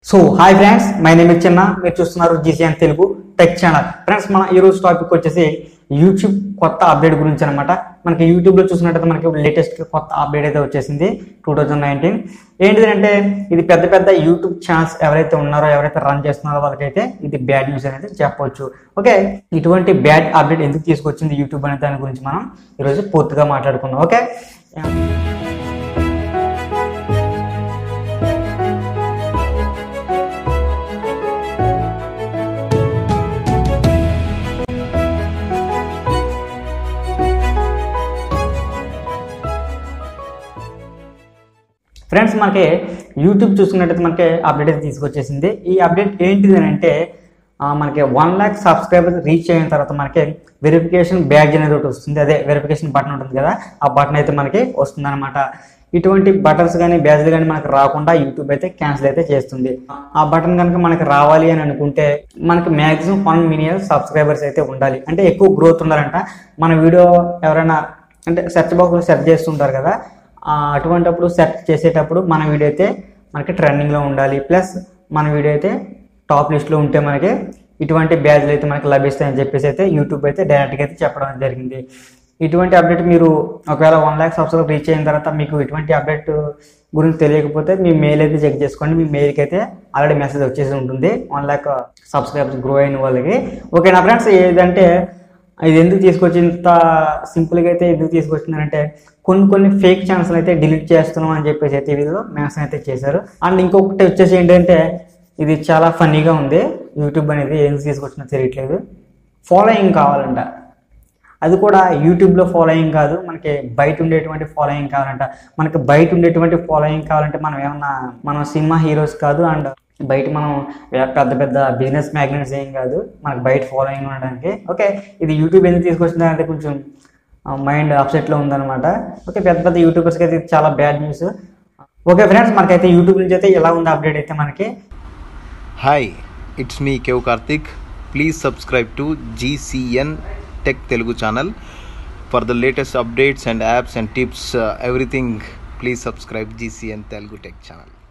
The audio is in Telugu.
So hi friends, my name is Chinna. మీరు చూస్తున్నారు GCN Telugu tech channel. Friends, మన ఈరోజు టాపిక్ వచ్చేసి యూట్యూబ్ కొత్త అప్డేట్ గురించి అనమాట. మనకి యూట్యూబ్లో చూసినట్టయితే మనకి లేటెస్ట్ కొత్త అప్డేట్ అయితే వచ్చేసింది 2019. ఏంటిదంటే ఇది పెద్ద పెద్ద యూట్యూబ్ ఛానల్స్ ఎవరైతే ఉన్నారో, ఎవరైతే రన్ చేస్తున్నారో వాళ్ళకైతే ఇది బ్యాడ్ న్యూస్ అనేది చెప్పవచ్చు. ఓకే, ఇటువంటి బ్యాడ్ అప్డేట్ ఎందుకు తీసుకొచ్చింది యూట్యూబ్ అనే దాని గురించి మనం ఈరోజు పూర్తిగా మాట్లాడుకుందాం. ఓకే, ఫ్రెండ్స్, మనకి యూట్యూబ్ చూసుకున్నట్టయితే మనకి అప్డేట్ అయితే తీసుకొచ్చేసింది. ఈ అప్డేట్ ఏంటిది అని అంటే మనకి 1 lakh సబ్స్క్రైబర్స్ రీచ్ అయిన తర్వాత మనకి వెరిఫికేషన్ బ్యాడ్జ్ అనేది ఒకటి వస్తుంది. అదే వెరిఫికేషన్ బటన్ ఉంటుంది కదా, ఆ బటన్ అయితే మనకి వస్తుంది అనమాట. ఇటువంటి బటన్స్ కానీ బ్యాడ్జ్లు కానీ మనకి రాకుండా యూట్యూబ్ అయితే క్యాన్సిల్ అయితే చేస్తుంది. ఆ బటన్ కనుక మనకి రావాలి అని అనుకుంటే మనకి మ్యాక్సిమం 1 million సబ్స్క్రైబర్స్ అయితే ఉండాలి. అంటే ఎక్కువ గ్రోత్ ఉండాలంట. మన వీడియో ఎవరైనా అంటే సెర్చ్ బాక్స్లో సెర్చ్ చేస్తుంటారు కదా, అటువంటిప్పుడు సెర్చ్ చేసేటప్పుడు మన వీడియో అయితే మనకి ట్రెండింగ్లో ఉండాలి. ప్లస్ మన వీడియో అయితే టాప్ లిస్ట్లో ఉంటే మనకి ఇటువంటి బ్యాడ్జ్లు అయితే మనకి లభిస్తాయని చెప్పేసి అయితే యూట్యూబ్ అయితే డైరెక్ట్గా అయితే చెప్పడం జరిగింది. ఇటువంటి అప్డేట్ మీరు ఒకవేళ 1 lakh సబ్స్క్రైబర్ రీచ్ అయిన తర్వాత మీకు ఇటువంటి అప్డేట్ గురించి తెలియకపోతే మీ మెయిల్ అయితే చెక్ చేసుకోండి. మీ మెయిల్కి అయితే ఆల్రెడీ మెసేజ్ వచ్చేసి ఉంటుంది 1 lakh సబ్స్క్రైబర్స్ గ్రో అయిన వాళ్ళకి. ఓకేనా ఫ్రెండ్స్, ఏదంటే ఇది ఎందుకు తీసుకొచ్చి ఇంత సింపుల్గా అయితే ఎందుకు తీసుకొచ్చిందంటే కొన్ని ఫేక్ ఛానల్స్ అయితే డిలీట్ చేస్తున్నాం అని చెప్పేసి అయితే వీళ్ళు మెన్షన్ అయితే చేశారు. అండ్ ఇంకొకటి వచ్చేసి ఏంటంటే ఇది చాలా ఫన్నీగా ఉంది. యూట్యూబ్ అనేది ఎందుకు తీసుకొచ్చినా తెలియట్లేదు. ఫాలోయింగ్ కావాలంట, అది కూడా యూట్యూబ్లో ఫాలోయింగ్ కాదు, మనకి బయట ఉండేటువంటి ఫాలోయింగ్ కావాలంట. మనకి బయట ఉండేటువంటి ఫాలోయింగ్ కావాలంటే మనం సినిమా హీరోస్ కాదు, అండ్ బయట మనం పెద్ద పెద్ద బిజినెస్ మ్యాగ్నెట్స్ ఏం కాదు, మనకు బయట ఫాలోయింగ్ ఉండడానికి. ఓకే, ఇది యూట్యూబ్ ఎందుకు తీసుకొచ్చింది అంటే కొంచెం మైండ్ అప్సెట్లో ఉందన్నమాట. ఓకే, పెద్ద పెద్ద యూట్యూబర్స్కి అయితే చాలా బ్యాడ్ న్యూస్. ఓకే ఫ్రెండ్స్, మనకైతే యూట్యూబ్ నుంచి అయితే ఎలా ఉంది అప్డేట్ అయితే మనకి. హాయ్, ఇట్స్ మీ కేవ్ Karthik. Please subscribe to GCN Tech Telugu channel for the latest updates and apps and tips, everything. Please subscribe GCN Telugu Tech channel.